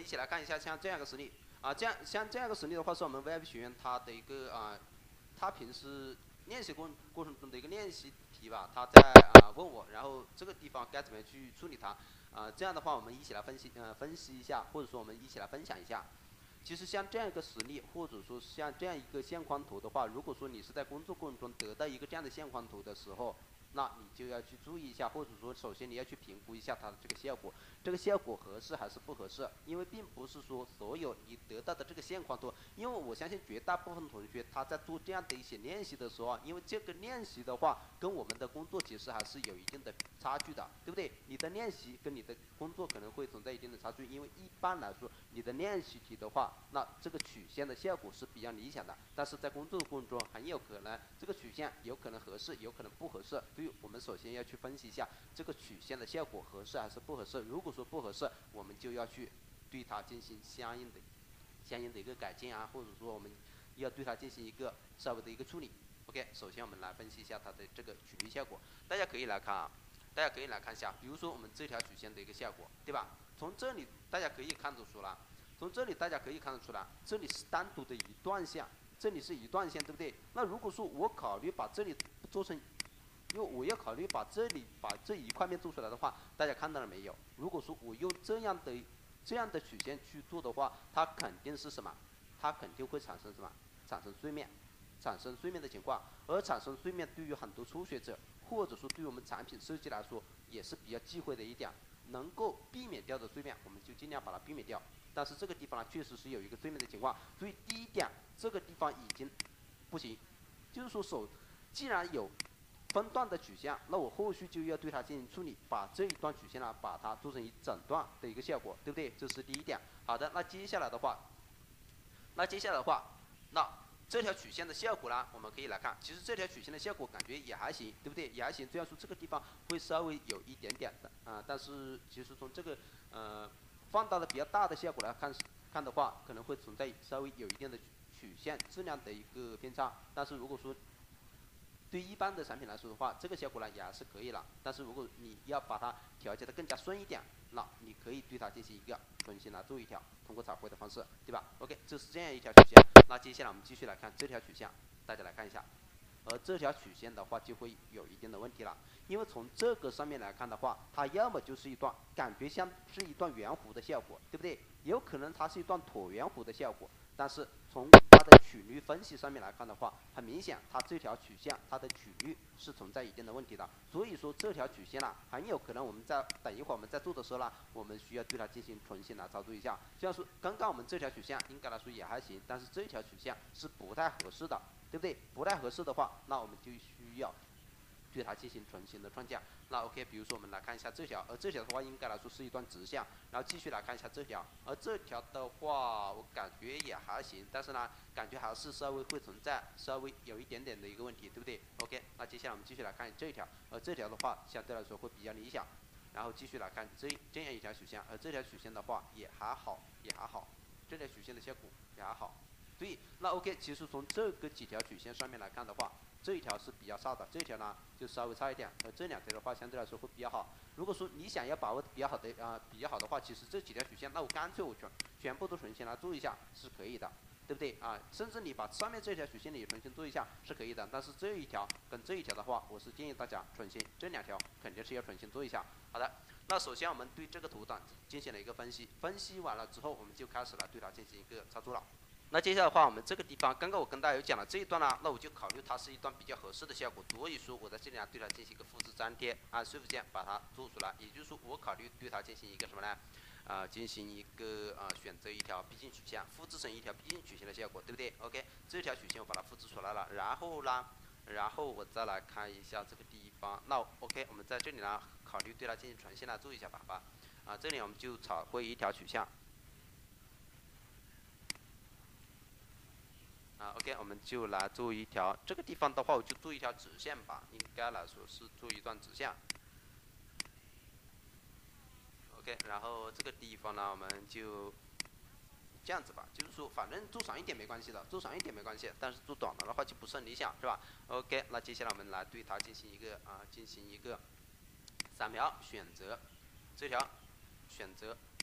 们一起来看一下像这样一个实例啊，像这样一个实例的话，是我们 VIP 学员它的一个他平时练习过程中的一个练习题吧，他在问我，然后这个地方该怎么样去处理它这样的话我们一起来分析一下，或者说我们一起来分享一下。其实像这样一个实例，或者说像这样一个线框图的话，如果说你是在工作过程中得到一个这样的线框图的时候，那你就要去注意一下，或者说首先你要去评估一下它的这个效果，这个效果合适还是不合适？因为并不是说所有你得到的这个线框图，因为我相信绝大部分同学他在做这样的一些练习的时候因为这个练习的话跟我们的工作其实还是有一定的差距的，对不对？你的练习跟你的工作可能会存在一定的差距，因为一般来说你的练习题的话，那这个曲线的效果是比较理想的，但是在工作的过程中很有可能这个曲线有可能合适，有可能不合适，所以我们首先要去分析一下这个曲线的效果合适还是不合适。如果说不合适，我们就要去对它进行相应的一个改进或者说我们要对它进行一个稍微的一个处理。OK， 首先我们来分析一下它的这个曲率效果，大家可以来看大家可以来看一下，比如说我们这条曲线的一个效果，对吧？从这里大家可以看得出来，这里是单独的一段线，这里是一段线，对不对？那如果说我考虑把这里做成，因为我要考虑把这一块面做出来的话，大家看到了没有？如果说我用这样的曲线去做的话，它肯定是什么？它肯定会产生什么？产生碎面的情况，而产生碎面对于很多初学者，或者说对于我们产品设计来说，也是比较忌讳的一点。能够避免掉的碎面，我们就尽量把它避免掉。但是这个地方呢，确实是有一个碎面的情况，所以第一点，这个地方已经不行，就是说既然有分段的曲线，那我后续就要对它进行处理，把这一段曲线呢，把它做成一整段的一个效果，对不对？这是第一点。好的，那接下来的话，那这条曲线的效果呢，我们可以来看，其实这条曲线的效果感觉也还行，对不对？也还行。虽然说这个地方会稍微有一点点的但是其实从这个放大的比较大的效果来看的话，可能会存在稍微有一定的曲线质量的一个偏差。但是如果说对一般的产品来说的话，这个效果呢也还是可以了。但是如果你要把它调节的更加顺一点，那你可以对它进行一个重新来做一条，通过彩绘的方式，对吧 ？OK， 这是这样一条曲线。那接下来我们继续来看这条曲线，大家来看一下。而这条曲线的话就会有一定的问题了，因为从这个上面来看的话，它要么就是一段感觉像是一段圆弧的效果，对不对？有可能它是一段椭圆弧的效果，但是从它的曲率分析上面来看的话，很明显它这条曲线它的曲率是存在一定的问题的，所以说这条曲线呢，很有可能我们等一会儿我们在做的时候呢，我们需要对它进行重新来操作一下。虽然说刚刚我们这条曲线应该来说也还行，但是这条曲线是不太合适的，对不对？不太合适的话，那我们就需要对它进行重新的创建。那 OK， 比如说我们来看一下这条，而这条的话应该来说是一段直线，然后继续来看一下这条，而这条的话我感觉也还行，但是呢，感觉还是稍微会存在稍微有一点点的一个问题，对不对 ？OK， 那接下来我们继续来看这一条，而这条的话相对来说会比较理想，然后继续来看这样一条曲线，而这条曲线的话也还好，这条曲线的效果也还好。所以那 OK， 其实从这个几条曲线上面来看的话，这一条是比较差的，这一条呢就稍微差一点，而这两条的话相对来说会比较好。如果说你想要把握比较好的话，其实这几条曲线，那我干脆我全部都重新来做一下是可以的，对不对甚至你把上面这条曲线也重新做一下是可以的，但是这一条跟这一条的话，我是建议大家重新这两条肯定是要重新做一下。好的，那首先我们对这个图档进行了一个分析，分析完了之后，我们就开始来对它进行一个操作了。那接下来的话，我们这个地方，刚刚我跟大家有讲了这一段呢，那我就考虑它是一段比较合适的效果，所以说我在这里呢对它进行一个复制粘贴，按Shift键把它做出来，也就是说我考虑对它进行一个什么呢？进行一个选择一条逼近曲线，复制成一条逼近曲线的效果，对不对 ？OK， 这条曲线我把它复制出来了，然后我再来看一下这个地方，那 OK， 我们在这里呢考虑对它进行重新来做一下吧，这里我们就彩绘一条曲线。OK， 我们就来做一条，这个地方的话，我就做一条直线吧，应该来说是做一段直线。OK， 然后这个地方呢，我们就这样子吧，就是说，反正做长一点没关系的，做长一点没关系，但是做短了的话就不是很理想，是吧 ？OK， 那接下来我们来对它进行一个扫描，选择这条，选择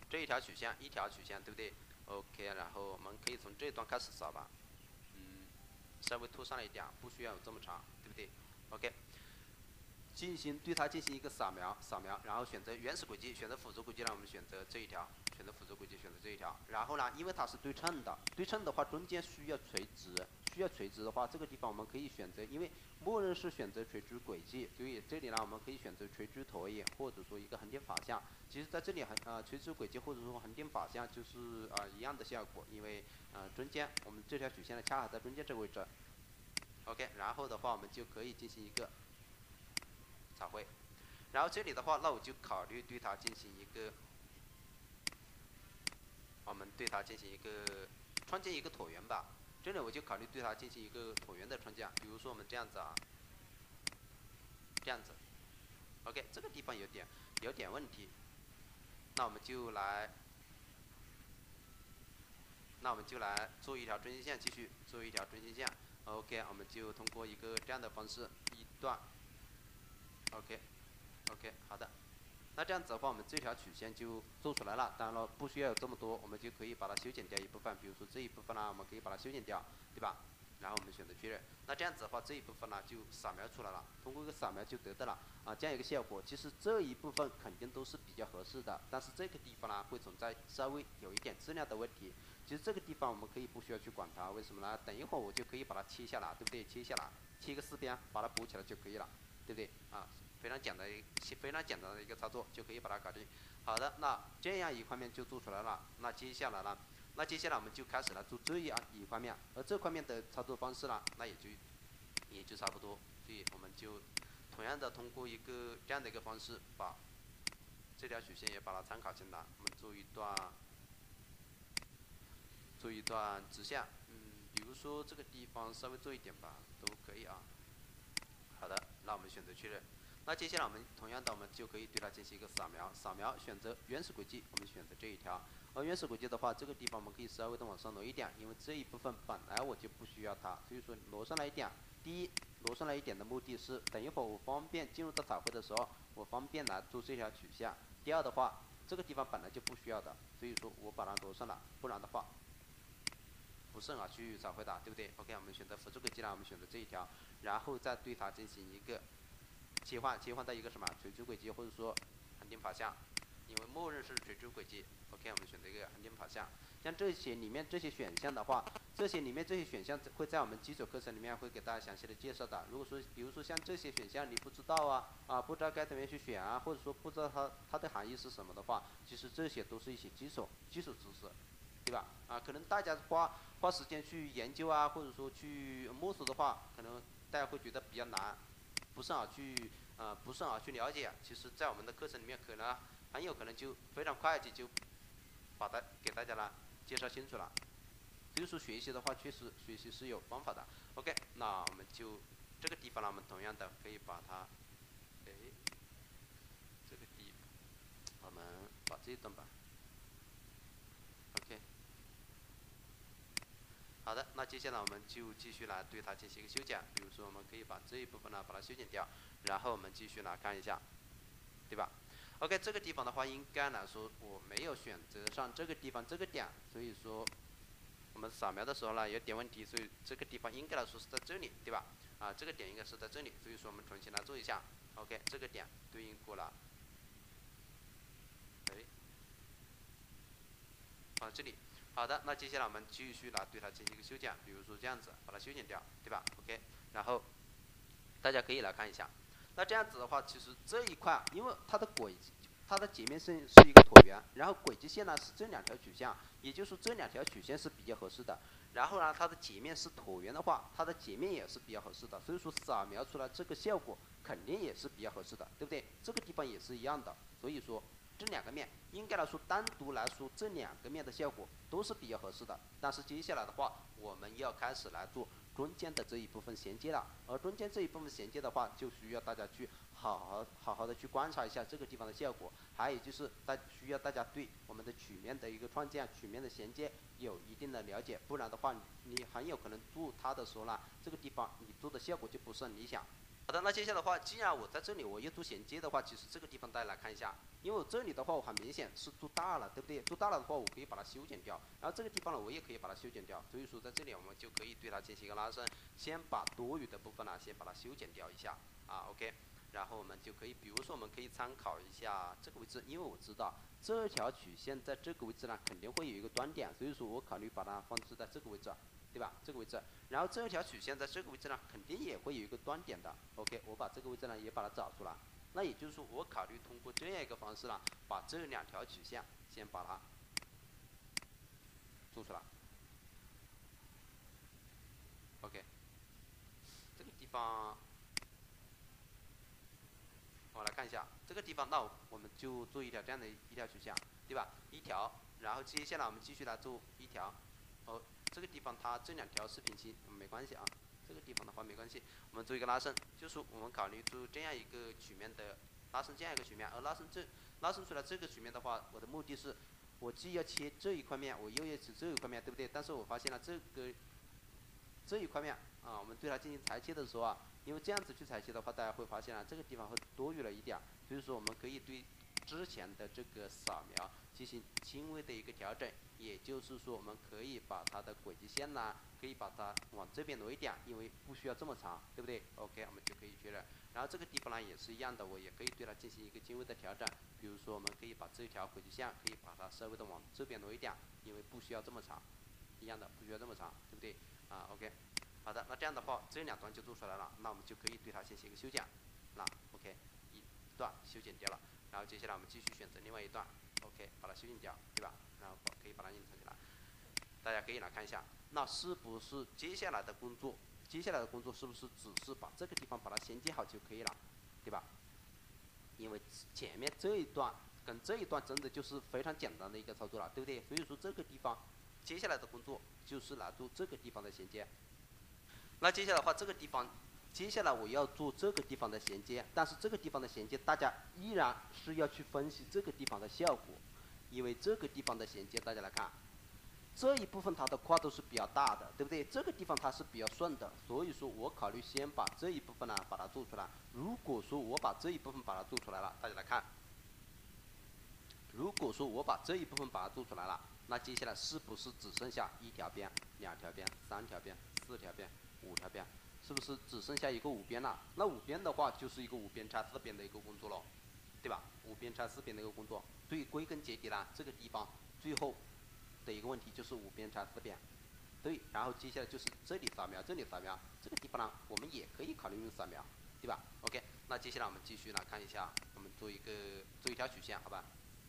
这一条曲线，一条曲线，对不对 ？OK，然后我们可以从这段开始扫吧，稍微拖上来一点，不需要有这么长，对不对 ？OK， 对它进行一个扫描，然后选择原始轨迹，选择辅助轨迹呢，我们选择这一条，选择辅助轨迹，选择这一条。然后呢，因为它是对称的，对称的话中间需要垂直，的话，这个地方我们可以选择，因为默认是选择垂直轨迹，所以这里呢我们可以选择垂直投影，或者说一个横点法相。其实在这里垂直轨迹或者说横点法相就是一样的效果，因为中间我们这条曲线呢恰好在中间这个位置。OK， 然后的话我们就可以进行一个彩绘。然后这里的话，那我就考虑对它进行一个，我们对它进行一个创建一个椭圆吧。这里我就考虑对它进行一个椭圆的创建，比如说我们这样子啊，这样子。OK， 这个地方有点问题，那我们就来做一条中心线，继续做一条中心线。OK， 我们就通过一个这样的方式，一段。OK， 好的。那这样子的话，我们这条曲线就做出来了。当然了，不需要有这么多，我们就可以把它修剪掉一部分。比如说这一部分呢，我们可以把它修剪掉，对吧？然后我们选择确认。那这样子的话，这一部分呢就扫描出来了。通过一个扫描就得到了这样一个效果。其实这一部分肯定都是比较合适的，但是这个地方呢会存在稍微有一点质量的问题。其实这个地方我们可以不需要去管它，为什么呢？等一会儿我就可以把它切下来，对不对？切下来，切一个4边，把它补起来就可以了，对不对？非常简单的一个操作就可以把它搞定。好的，那这样一块面就做出来了。那接下来我们就开始来做这样一块面，而这块面的操作方式呢，那也就差不多。所以我们就同样的通过一个这样的一个方式，把这条曲线也把它参考进来，我们做一段直线，比如说这个地方稍微做一点吧，都可以啊。好的，那我们选择确认。那接下来我们同样的，我们就可以对它进行一个扫描，选择原始轨迹，我们选择这一条。而原始轨迹的话，这个地方我们可以稍微的往上挪一点，因为这一部分本来我就不需要它，所以说挪上来一点。第一，挪上来一点的目的是，等一会儿我方便进入到彩绘的时候，我方便来做这条曲线。第二的话，这个地方本来就不需要的，所以说我把它挪上来，不然的话不是很好去彩绘的，对不对 ？OK， 我们选择辅助轨迹呢，我们选择这一条，然后再对它进行一个切换到一个什么垂直轨迹，或者说横点法相，因为默认是垂直轨迹。OK， 我们选择一个横点法相。像这些里面这些选项的话，这些选项会在我们基础课程里面会给大家详细的介绍的。如果说，比如说像这些选项你不知道不知道该怎么样去选或者说不知道它的含义是什么的话，其实这些都是一些基础知识，对吧？可能大家花时间去研究或者说去摸索的话，可能大家会觉得比较难，不是很好去了解。其实，在我们的课程里面，很有可能就非常快就把它给大家介绍清楚了。所以说学习的话，确实学习是有方法的。OK， 那我们就这个地方呢，我们同样的可以把它，这个地方我们把这一段吧 ，OK。好的，那接下来我们就继续来对它进行一个修剪。比如说，我们可以把这一部分呢把它修剪掉，然后我们继续来看一下，对吧 ？OK， 这个地方的话，应该来说我没有选择上这个地方这个点，所以说我们扫描的时候呢有点问题，所以这个地方应该来说是在这里，对吧？这个点应该是在这里，所以说我们重新来做一下。OK， 这个点对应过了，放这里。好的，那接下来我们继续来对它进行一个修剪，比如说这样子把它修剪掉，对吧 ？OK， 然后大家可以来看一下。那这样子的话，其实这一块，因为它的截面是一个椭圆，然后轨迹线呢是这两条曲线，也就是说这两条曲线是比较合适的。然后呢，它的截面是椭圆的话，它的截面也是比较合适的，所以说扫描出来这个效果肯定也是比较合适的，对不对？这个地方也是一样的，所以说这两个面应该来说单独来说这两个面的效果都是比较合适的。但是接下来的话，我们要开始来做中间的这一部分衔接了，而中间这一部分衔接的话，就需要大家去好好的去观察一下这个地方的效果，还有就是需要大家对我们的曲面的一个创建、曲面的衔接有一定的了解，不然的话，你很有可能做它的时候呢，这个地方你做的效果就不是很理想。 好的，那接下来的话，既然我在这里我要做衔接的话，其实这个地方大家来看一下，因为我这里的话我很明显是做大了，对不对？做大了的话，我可以把它修剪掉，然后这个地方呢，我也可以把它修剪掉，所以说在这里我们就可以对它进行一个拉伸，先把多余的部分呢，先把它修剪掉一下啊 ，OK， 然后我们就可以，比如说我们可以参考一下这个位置，因为我知道这条曲线在这个位置呢肯定会有一个端点，所以说我考虑把它放置在这个位置。对吧？这个位置，然后这条曲线在这个位置呢，肯定也会有一个端点的。OK， 我把这个位置呢也把它找出来。那也就是说，我考虑通过这样一个方式呢，把这两条曲线先把它做出来。OK， 这个地方我来看一下，这个地方那我们就做一条这样的一条曲线，对吧？一条，然后接下来我们继续来做一条。这个地方它这两条是平行，没关系啊。这个地方的话没关系，我们做一个拉伸，就是我们考虑做这样一个曲面的拉伸，这样一个曲面，而拉伸出来这个曲面的话，我的目的是，我既要切这一块面，我又要切这一块面，对不对？但是我发现了这一块面啊，我们对它进行裁切的时候啊，因为这样子去裁切的话，大家会发现啊，这个地方会多余了一点，所以说我们可以对之前的这个扫描进行轻微的一个调整，也就是说，我们可以把它的轨迹线呢，可以把它往这边挪一点，因为不需要这么长，对不对 ？OK， 我们就可以确认。然后这个地方呢也是一样的，我也可以对它进行一个轻微的调整，比如说我们可以把这一条轨迹线可以把它稍微的往这边挪一点，因为不需要这么长，一样的不需要这么长，对不对？啊 ，OK， 好的，那这样的话这两段就做出来了，那我们就可以对它进行一个修剪，那 OK， 一段修剪掉了，然后接下来我们继续选择另外一段 ，OK， 把它修剪掉，对吧？然后可以把它印成起来，大家可以来看一下，那是不是接下来的工作？接下来的工作是不是只是把这个地方把它衔接好就可以了，对吧？因为前面这一段跟这一段真的就是非常简单的一个操作了，对不对？所以说这个地方接下来的工作就是来做这个地方的衔接。那接下来的话，这个地方接下来我要做这个地方的衔接，但是这个地方的衔接大家依然是要去分析这个地方的效果，因为这个地方的衔接大家来看。这一部分它的跨度是比较大的，对不对？这个地方它是比较顺的，所以说我考虑先把这一部分呢把它做出来。如果说我把这一部分把它做出来了，大家来看，如果说我把这一部分把它做出来了，那接下来是不是只剩下一条边、两条边、三条边、四条边、五条边？是不是只剩下一个五边了？那五边的话就是一个五边拆四边的一个工作了，对吧？五边拆四边的一个工作，所以归根结底呢，这个地方最后的一个问题就是五边拆四边，对，然后接下来就是这里扫描，这里扫描，这个地方呢，我们也可以考虑用扫描，对吧 ？OK， 那接下来我们继续来看一下，我们做一条曲线，好吧？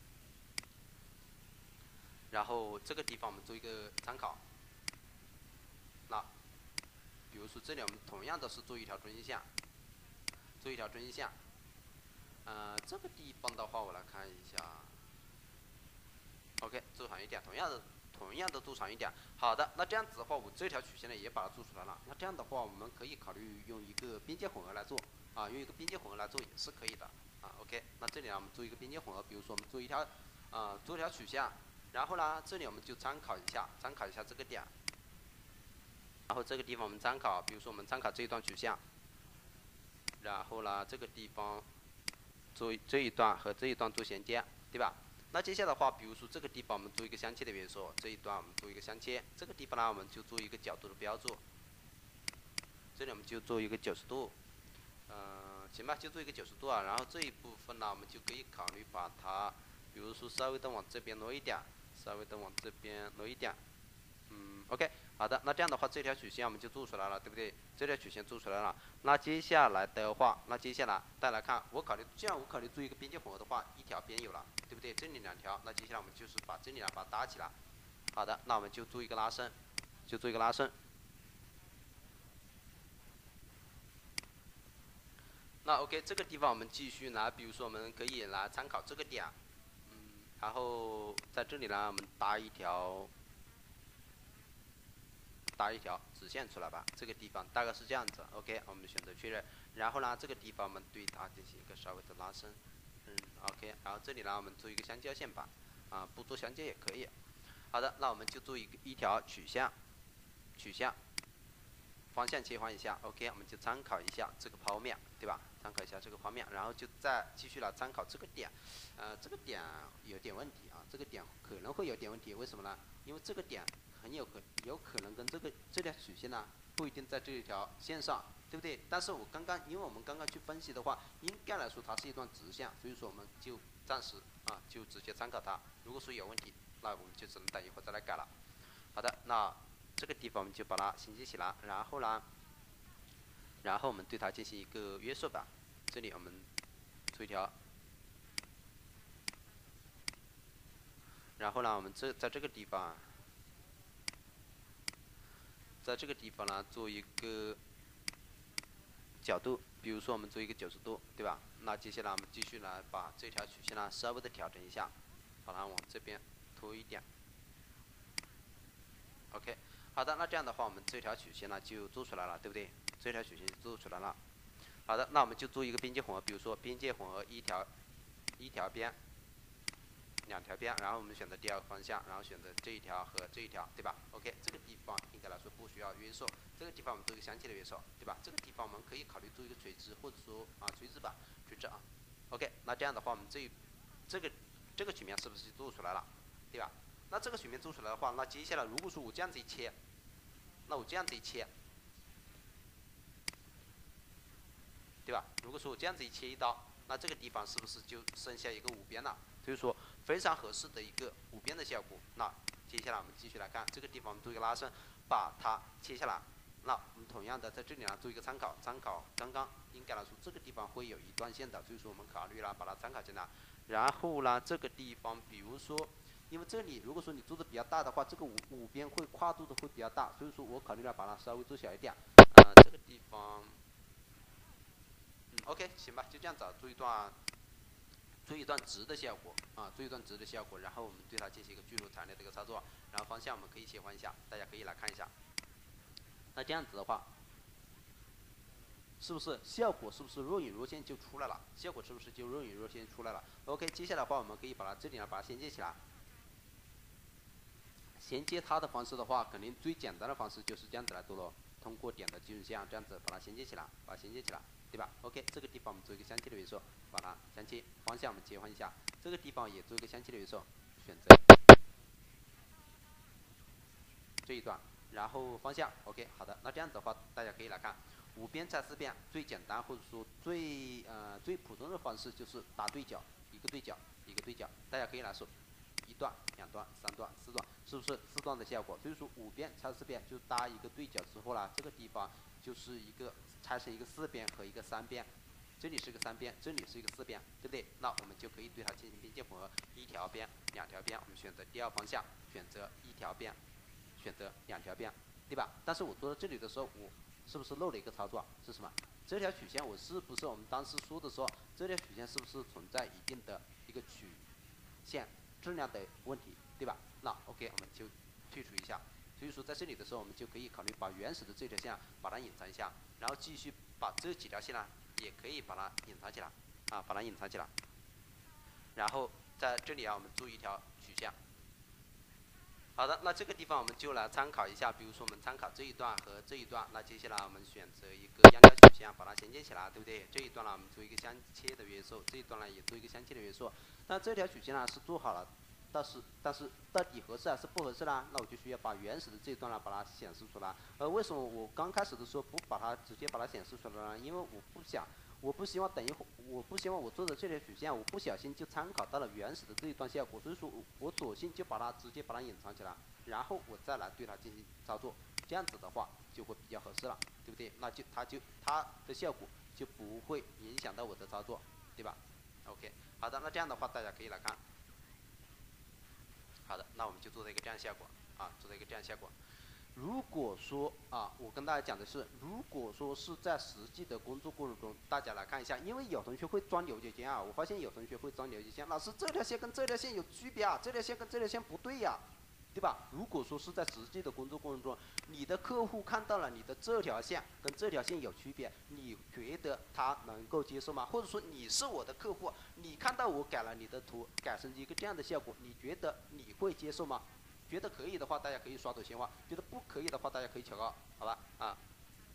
然后这个地方我们做一个参考，那比如说这里我们同样的是做一条中心线，做一条中心线，这个地方的话我来看一下。OK， 做长一点，同样的做长一点。好的，那这样子的话，我这条曲线呢也把它做出来了。那这样的话，我们可以考虑用一个边界混合来做啊，用一个边界混合来做也是可以的啊。OK， 那这里呢我们做一个边界混合，比如说我们做一条做一条曲线，然后呢这里我们就参考一下这个点，然后这个地方我们参考，比如说我们参考这一段曲线，然后呢这个地方做这一段和这一段做衔接，对吧？那接下来的话，比如说这个地方我们做一个相切的元素，这一段我们做一个相切，这个地方呢我们就做一个角度的标注，这里我们就做一个90度，行吧，就做一个90度啊。然后这一部分呢，我们就可以考虑把它，比如说稍微的往这边挪一点，稍微的往这边挪一点，OK， 好的，那这样的话这条曲线我们就做出来了，对不对？这条曲线做出来了，那接下来的话，大家来看，既然我考虑做一个边界混合的话，一条边有了，对不对？这里两条，那接下来我们就是把这里呢把它搭起来。好的，那我们就做一个拉伸，那 OK， 这个地方我们继续来，比如说我们可以来参考这个点，然后在这里呢我们搭一条直线出来吧，这个地方大概是这样子 ，OK， 我们选择确认，然后呢这个地方我们对它进行一个稍微的拉伸，OK， 然后这里呢我们做一个相交线板，不做相接也可以。好的，那我们就做一条曲线， 方向切换一下 ，OK， 我们就参考一下这个剖面，对吧？参考一下这个剖面，然后就再继续来参考这个点，这个点有点问题啊，这个点可能会有点问题，为什么呢？因为这个点有可能跟这条曲线呢不一定在这一条线上，对不对？但是因为我们刚刚去分析的话，应该来说它是一段直线，所以说我们就暂时就直接参考它。如果说有问题，那我们就只能等一会儿再来改了。好的，那这个地方我们就把它衔接起来，然后我们对它进行一个约束吧。这里我们做一条，然后呢，我们在这个地方，呢做一个角度，比如说我们做一个90度，对吧？那接下来我们继续来把这条曲线呢稍微的调整一下，把它往这边拖一点。OK， 好的，那这样的话我们这条曲线呢就做出来了，对不对？这条曲线就做出来了。好的，那我们就做一个边界混合，比如说边界混合一条边，2条边，然后我们选择第2个方向，然后选择这一条和这一条，对吧 ？OK， 这个地方应该来说不需要约束，这个地方我们做一个相切的约束，对吧？这个地方我们可以考虑做一个垂直，或者说垂直吧，垂直啊。OK， 那这样的话我们这个曲面是不是就做出来了，对吧？那这个曲面做出来的话，那接下来如果说我这样子一切，那我这样子一切，对吧？如果说我这样子一切一刀，那这个地方是不是就剩下一个五边了？所以说非常合适的一个五边的效果。那接下来我们继续来看这个地方，我们做一个拉伸，把它切下来。那我们同样的在这里呢做一个参考刚刚应该来说这个地方会有一段线的，所以说我们考虑了把它参考进来。然后呢这个地方，比如说，因为这里如果说你做的比较大的话，这个五边会跨度的会比较大，所以说我考虑了把它稍微做小一点。这个地方。OK， 行吧，就这样子，做一段直的效果做一段直的效果，然后我们对它进行一个聚入产的这个操作，然后方向我们可以切换一下，大家可以来看一下。那这样子的话，是不是效果是不是若隐若现就出来了？效果是不是就若隐若现出来了 ？OK， 接下来的话我们可以把它这里呢把它衔接起来。衔接它的方式的话，肯定最简单的方式就是这样子来做咯，通过点的基准线这样子把它衔接起来，对吧 ？OK， 这个地方我们做一个相切的约束，把它相切，方向我们切换一下，这个地方也做一个相切的约束，选择这一段，然后方向 OK， 好的，那这样子的话，大家可以来看，5边拆4边，最简单或者说最普通的方式就是打对角，一个对角，大家可以来说，1段、2段、3段、4段，是不是4段的效果？所以说5边拆4边就搭一个对角之后呢，这个地方就是一个拆成一个4边和一个3边，这里是个3边，这里是一个4边，对不对？那我们就可以对它进行边界混合，1条边、2条边，我们选择第2方向，选择1条边，选择2条边，对吧？但是我做到这里的时候，我是不是漏了一个操作？是什么？这条曲线我是不是我们当时说的时候，这条曲线是不是存在一定的一个曲线质量的问题，对吧？那 OK， 我们就退出一下。所以说在这里的时候，我们就可以考虑把原始的这条线把它隐藏一下，然后继续把这几条线呢，也可以把它隐藏起来把它隐藏起来。然后在这里我们做一条曲线。好的，那这个地方我们就来参考一下，比如说我们参考这一段和这一段，那接下来我们选择一个央条曲线，把它衔接起来，对不对？这一段呢，我们做一个相切的约束，这一段呢也做一个相切的约束。那这条曲线呢是做好了，但是到底合适还是不合适呢？那我就需要把原始的这一段呢把它显示出来。为什么我刚开始的时候不把它直接把它显示出来呢？因为我不希望等一会儿，我不希望我做的这条曲线，我不小心就参考到了原始的这一段效果，所以说我索性就直接把它隐藏起来，然后我再来对它进行操作，这样子的话就会比较合适了，对不对？那它的效果就不会影响到我的操作，对吧 ？OK， 好的，那这样的话大家可以来看，好的，那我们就做了一个这样效果做了一个这样效果。如果说我跟大家讲的是，如果说是在实际的工作过程中，大家来看一下，因为有同学会钻牛角尖我发现有同学会钻牛角尖，老师这条线跟这条线有区别这条线跟这条线不对对吧？如果说是在实际的工作过程中，你的客户看到了你的这条线跟这条线有区别，你觉得他能够接受吗？或者说你是我的客户，你看到我改了你的图，改成一个这样的效果，你觉得你会接受吗？觉得可以的话，大家可以刷抖鲜花；觉得不可以的话，大家可以调高，好吧？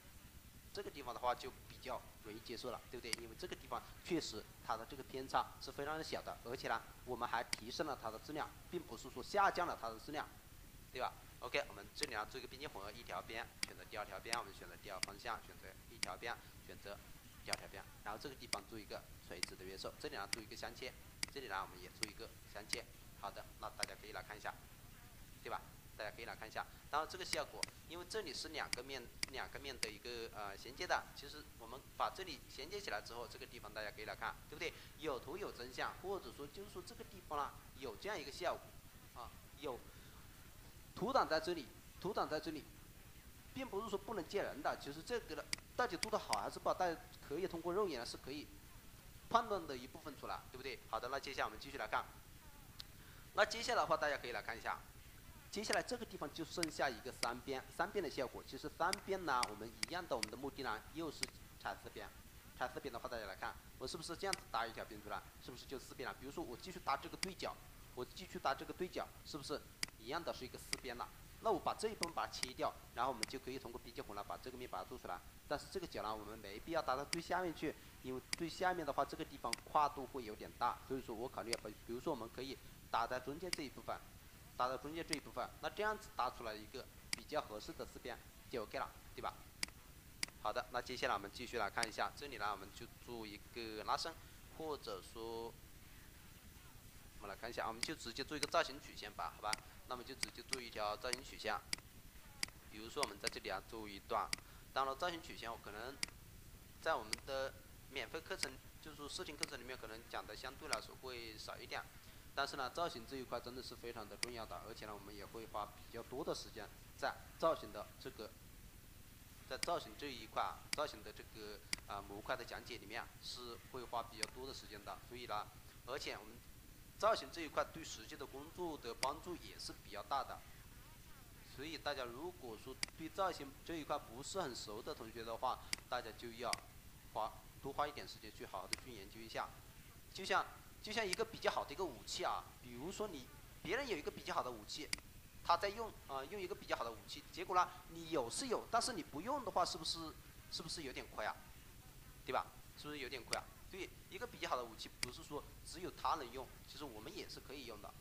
这个地方的话就比较容易接受了，对不对？因为这个地方确实它的这个偏差是非常的小的，而且呢，我们还提升了它的质量，并不是说下降了它的质量，对吧 ？OK， 我们这里做一个边界混合，一条边选择第二条边，我们选择第二方向，选择一条边，选择第二条边，然后这个地方做一个垂直的约束，这里做一个镶嵌，这里我们也做一个镶嵌。好的，那大家可以来看一下，对吧？大家可以来看一下，当然这个效果，因为这里是两个面的一个衔接的，其实我们把这里衔接起来之后，这个地方大家可以来看，对不对？有图有真相，或者说就是说这个地方呢有这样一个效果啊，有图档在这里，并不是说不能见人的，其实这个呢到底做的好还是不好，大家可以通过肉眼是可以判断的一部分出来，对不对？好的，那接下来我们继续来看，那接下来的话大家可以来看一下。接下来这个地方就剩下一个三边的效果。其实三边呢，我们一样的，我们的目的呢又是彩色边。彩色边的话，大家来看，我是不是这样子搭一条边出来？是不是就四边了？比如说我继续搭这个对角，是不是一样的是一个四边了？那我把这一部分把它切掉，然后我们就可以通过边界混了把这个面把它做出来。但是这个角呢，我们没必要搭到最下面去，因为最下面的话，这个地方跨度会有点大，所以说我考虑比如说我们可以搭在中间这一部分。那这样子搭出来一个比较合适的四边就 OK 了，对吧？好的，那接下来我们继续来看一下，这里呢我们就做一个拉伸，或者说我们来看一下，我们就直接做一个造型曲线吧，好吧？那么就直接做一条造型曲线，比如说我们在这里做一段，当然造型曲线我可能在我们的免费课程，就是说视频课程里面可能讲的相对来说会少一点。但是呢，造型这一块真的是非常的重要的，而且呢，我们也会花比较多的时间在造型的这个，在造型这一块，造型的这个模块的讲解里面是会花比较多的时间的。所以呢，而且我们造型这一块对实际的工作的帮助也是比较大的。所以大家如果说对造型这一块不是很熟的同学的话，大家就要多花一点时间去好好的去研究一下，就像一个比较好的一个武器啊，比如说别人有一个比较好的武器，他在用一个比较好的武器，结果呢你有是有，但是你不用的话，是不是有点亏啊？对吧？是不是有点亏啊？对，一个比较好的武器不是说只有他能用，其实我们也是可以用的。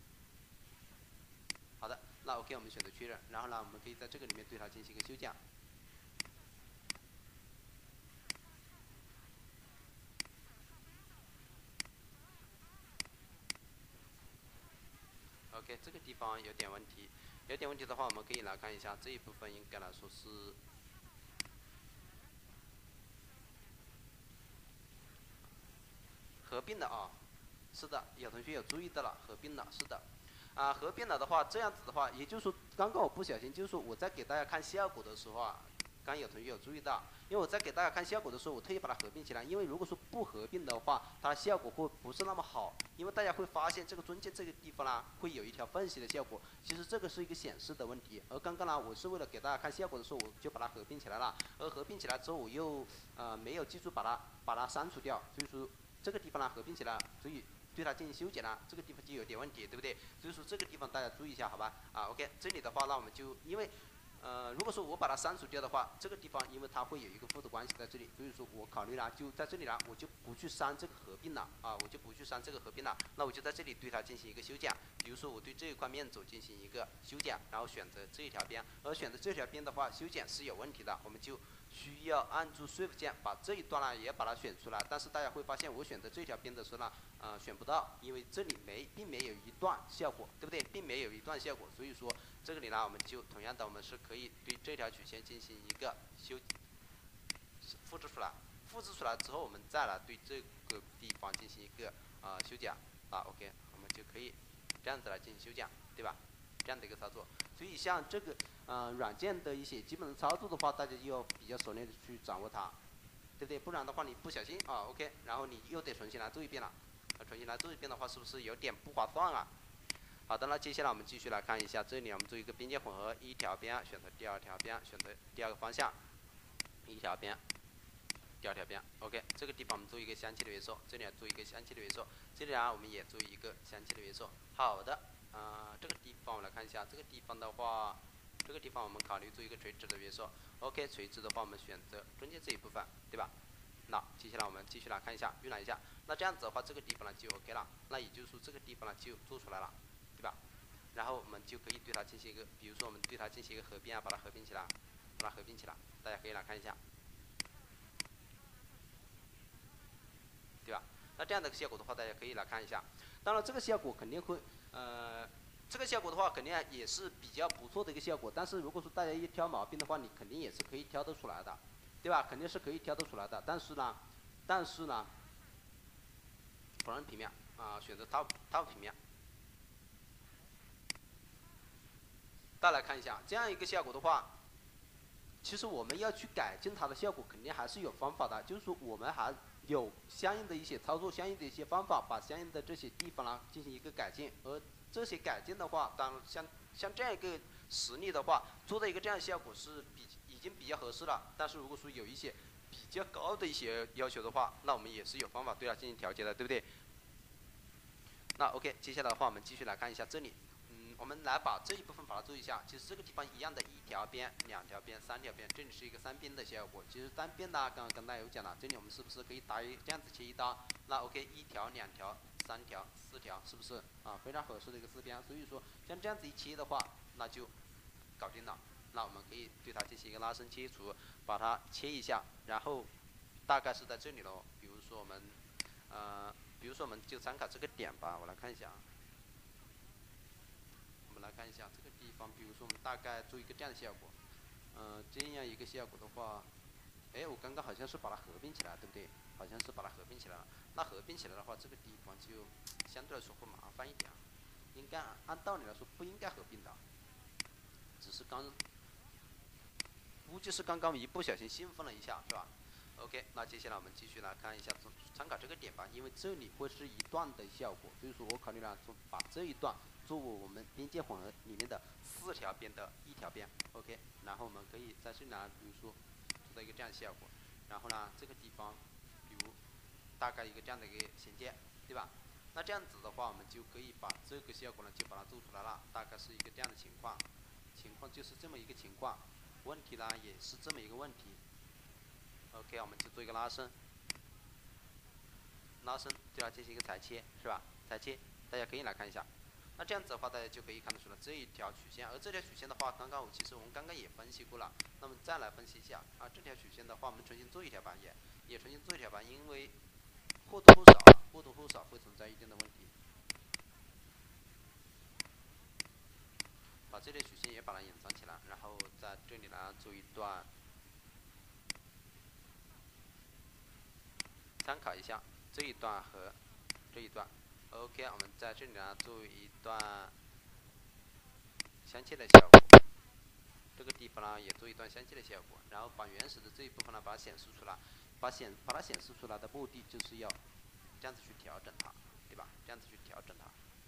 好的，那 OK 我们选择确认，然后呢我们可以在这个里面对它进行一个修剪。OK， 这个地方有点问题，的话，我们可以来看一下这一部分，应该来说是合并的啊。是的，有同学有注意到了，合并了，是的。合并了的话，这样子的话，也就是说，刚刚我不小心，就是说我在给大家看效果的时候刚有同学有注意到，因为我在给大家看效果的时候，我特意把它合并起来，因为如果说不合并的话，它的效果会不是那么好，因为大家会发现这个中间这个地方呢，会有一条缝隙的效果，其实这个是一个显示的问题，而刚刚呢，我是为了给大家看效果的时候，我就把它合并起来了，而合并起来之后，我又没有记住把它删除掉，所以说这个地方呢合并起来，所以对它进行修剪呢，这个地方就有点问题，对不对？所以说这个地方大家注意一下，好吧？OK， 这里的话，那我们就因为如果说我把它删除掉的话，这个地方因为它会有一个负的关系在这里，所以说我考虑呢，就在这里呢，我就不去删这个合并了那我就在这里对它进行一个修剪，比如说我对这一块面轴进行一个修剪，然后选择这一条边，而选择这条边的话，修剪是有问题的，我们就需要按住 Shift 键把这一段呢也把它选出来，但是大家会发现我选择这条边的时候呢，选不到，因为这里并没有一段效果，对不对？并没有一段效果，所以说这个里呢，我们就同样的，我们是可以对这条曲线进行一个复制出来，复制出来之后，我们再来对这个地方进行一个修剪，OK， 我们就可以这样子来进行修剪，对吧？这样的一个操作，所以像这个软件的一些基本的操作的话，大家就要比较熟练的去掌握它，对不对？不然的话你不小心OK， 然后你又得重新来做一遍了，重新来做一遍的话，是不是有点不划算啊？好的，那接下来我们继续来看一下，这里我们做一个边界混合，一条边选择第二条边，选择第二个方向，一条边，第二条边 ，OK， 这个地方我们做一个镶嵌的约束，这里做一个镶嵌的约束，这里我们也做一个镶嵌的约束。好的，这个地方我们来看一下，这个地方的话，这个地方我们考虑做一个垂直的约束， OK， 垂直的话我们选择中间这一部分，对吧？那接下来我们继续来看一下，预览一下。那这样子的话，这个地方呢就 OK 了。那也就是说这个地方呢就做出来了，对吧？然后我们就可以对它进行一个，比如说我们对它进行一个合并啊，把它合并起来，把它合并起来。大家可以来看一下，对吧？那这样的效果的话，大家可以来看一下。当然，这个效果肯定会，这个效果的话，肯定也是比较不错的一个效果。但是如果说大家一挑毛病的话，你肯定也是可以挑得出来的，对吧？肯定是可以挑得出来的。但是呢，同样平面啊，选择 top 平面。再来看一下这样一个效果的话，其实我们要去改进它的效果，肯定还是有方法的。就是说我们还有相应的一些操作，相应的一些方法，把相应的这些地方呢进行一个改进。而这些改进的话，当然像这样一个实例的话，做的一个这样的效果是已经比较合适了。但是如果说有一些比较高的一些要求的话，那我们也是有方法对它进行调节的，对不对？那 OK， 接下来的话我们继续来看一下这里。我们来把这一部分把它做一下。其实这个地方一样的，一条边、两条边、三条边，这里是一个三边的效果。其实单边呢，刚刚跟大家有讲了，这里我们是不是可以这样子切一刀？那 OK， 一条、两条、三条、四条，是不是啊？非常合适的一个四边。所以说像这样子一切的话，那就搞定了。那我们可以对它进行一个拉伸切除，把它切一下，然后大概是在这里喽。比如说我们就参考这个点吧，我来看一下。来看一下这个地方，比如说我们大概做一个这样的效果，这样一个效果的话，我刚刚好像是把它合并起来，对不对？好像是把它合并起来了。那合并起来的话，这个地方就相对来说会麻烦一点，应该按道理来说不应该合并的，只是估计是刚刚一不小心兴奋了一下，是吧 ？OK， 那接下来我们继续来看一下参考这个点吧，因为这里会是一段的效果，所以说我考虑了把这一段作为我们边界混合里面的4条边的一条边 ，OK， 然后我们可以在这里呢，比如说做到一个这样的效果，然后呢这个地方，比如大概一个这样的一个衔接，对吧？那这样子的话，我们就可以把这个效果呢就把它做出来了，大概是一个这样的情况就是这么一个情况，问题呢也是这么一个问题 ，OK， 我们就做一个拉伸，对它进行一个裁切，是吧？裁切，大家可以来看一下。那这样子的话，大家就可以看得出来这一条曲线，而这条曲线的话，其实我们刚刚也分析过了。那么再来分析一下啊，这条曲线的话，我们重新做一条板也重新做一条板，因为或多或少会存在一定的问题。把这条曲线也把它隐藏起来，然后在这里呢做一段，参考一下这一段和这一段。OK， 我们在这里呢做一段相切的效果，这个地方呢也做一段相切的效果，然后把原始的这一部分呢把它显示出来，把它显示出来的目的就是要这样子去调整它，对吧？这样子去调整它。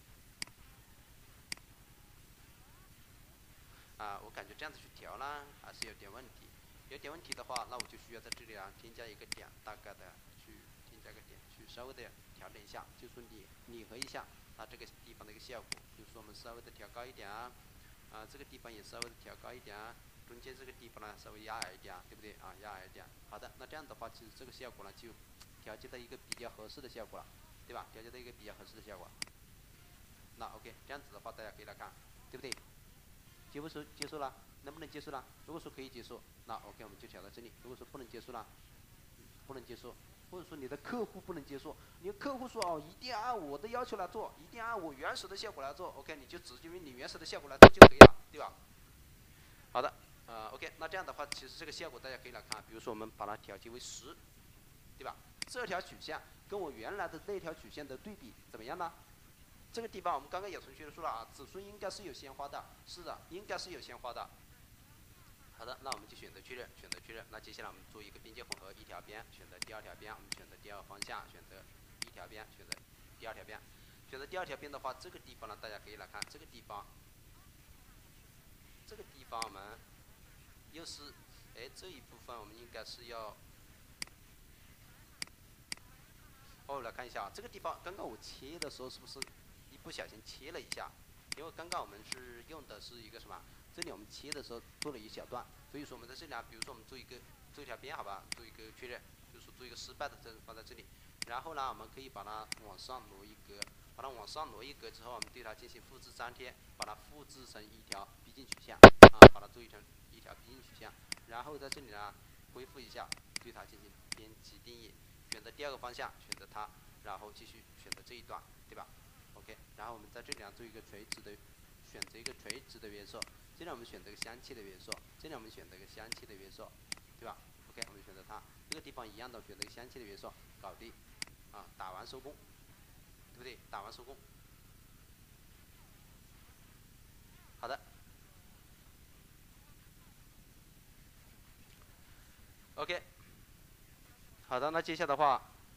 我感觉这样子去调呢还是有点问题，有点问题的话，那我就需要在这里啊添加一个点，大概的去添加个点，去稍微的调整一下，就说拟合一下它这个地方的一个效果，比如说我们稍微的调高一点啊，这个地方也稍微的调高一点啊，中间这个地方呢稍微压矮一点，对不对啊？压矮一点。好的，那这样的话，其实这个效果呢就调节到一个比较合适的效果了，对吧？调节到一个比较合适的效果。那 OK， 这样子的话，大家可以来看，对不对？接受了，能不能接受了？如果说可以接受，那 OK 我们就调到这里。如果说不能接受了，不能接受，或者说你的客户不能接受，你的客户说哦一定要按我的要求来做，一定要按我原始的效果来做 ，OK 你就直接用你原始的效果来做就可以了，对吧？好的，OK， 那这样的话，其实这个效果大家可以来看，比如说我们把它调节为10，对吧？这条曲线跟我原来的那条曲线的对比怎么样呢？这个地方我们刚刚有同学说了啊，子孙应该是有鲜花的，是的，应该是有鲜花的。好的，那我们就选择确认，那接下来我们做一个边界混合，一条边选择第2条边，我们选择第2个方向，选择一条边，选择第2条边，选择第2条边的话，这个地方呢，大家可以来看，这个地方我们又是，这一部分我们应该是要。来看一下这个地方，刚刚我切的时候是不是一不小心切了一下？因为刚刚我们是用的是一个什么？这里我们切的时候做了一小段， 所以说我们在这里啊，比如说我们做一条边，好吧，做一个确认，就是说做一个失败的帧放在这里。然后呢，我们可以把它往上挪一格，把它往上挪一格之后，我们对它进行复制粘贴，把它复制成一条逼近曲线啊，把它做成一条逼近曲线。然后在这里呢，恢复一下，对它进行编辑定义，选择第二个方向，选择它，然后继续选择这一段，对吧 ？OK， 然后我们在这里呢做一个垂直的，选择一个垂直的约束。这里我们选择一个香气的约束，这里我们选择一个香气的约束，对吧 ？OK， 我们选择它，这个地方一样的，选择一个香气的约束，搞定，啊，打完收工，对不对？打完收工。好的。OK， 好的，那接下来的话，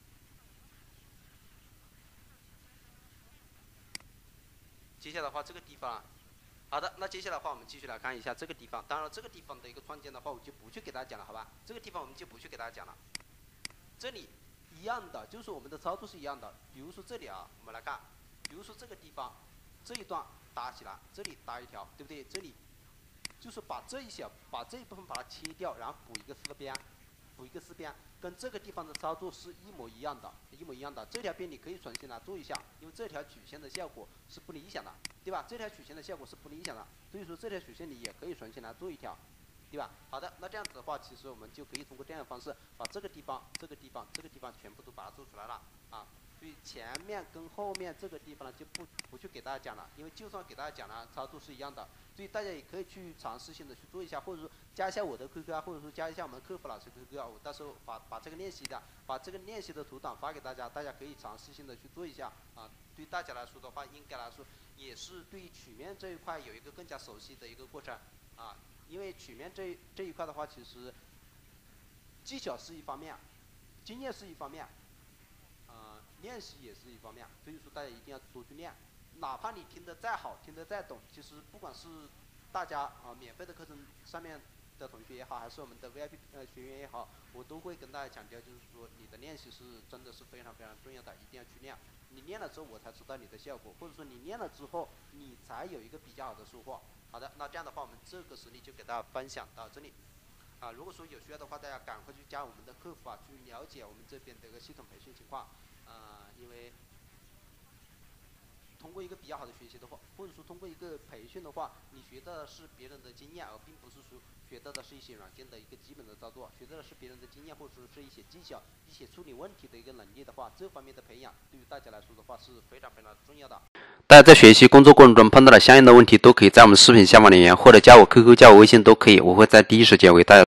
这个地方，好的，那接下来的话，我们继续来看一下这个地方。当然，这个地方的一个创建的话，我就不去给大家讲了，好吧？这个地方我们就不去给大家讲了。这里一样的，就是我们的操作是一样的。比如说这里啊，我们来看，比如说这个地方这一段搭起来，这里搭一条，对不对？这里就是把这一部分把它切掉，然后补一个四边。补一个四边，跟这个地方的操作是一模一样的，这条边你可以重新来做一下，因为这条曲线的效果是不理想的，对吧？这条曲线的效果是不理想的，所以说这条曲线你也可以重新来做一条，对吧？好的，那这样子的话，其实我们就可以通过这样的方式，把这个地方全部都把它做出来了啊。所以前面跟后面这个地方呢，就不去给大家讲了，因为就算给大家讲了，操作是一样的。所以大家也可以去尝试性的去做一下，或者说加一下我的 QQ 啊，或者说加一下我们客服老师 QQ 啊，我到时候把这个练习的图档发给大家，大家可以尝试性的去做一下啊。对大家来说的话，应该来说也是对于曲面这一块有一个更加熟悉的一个过程啊。因为曲面这一块的话，其实技巧是一方面，经验是一方面，练习也是一方面，所以说大家一定要多去练。哪怕你听得再好，听得再懂，其实不管是大家免费的课程上面的同学也好，还是我们的 VIP 学员也好，我都会跟大家强调，就是说你的练习是真的是非常非常重要的，一定要去练。你练了之后，我才知道你的效果，或者说你练了之后，你才有一个比较好的收获。好的，那这样的话，我们这个实例就给大家分享到这里。如果说有需要的话，大家赶快去加我们的客服啊，去了解我们这边的一个系统培训情况。因为通过一个比较好的学习的话，或者说通过一个培训的话，你学到的是别人的经验，而并不是说学到的是一些软件的一个基本的操作，学到的是别人的经验，或者说是一些技巧、一些处理问题的一个能力的话，这方面的培养对于大家来说的话是非常非常重要的。大家在学习工作过程中碰到了相应的问题，都可以在我们视频下方留言，或者加我 QQ、加我微信都可以，我会在第一时间为大家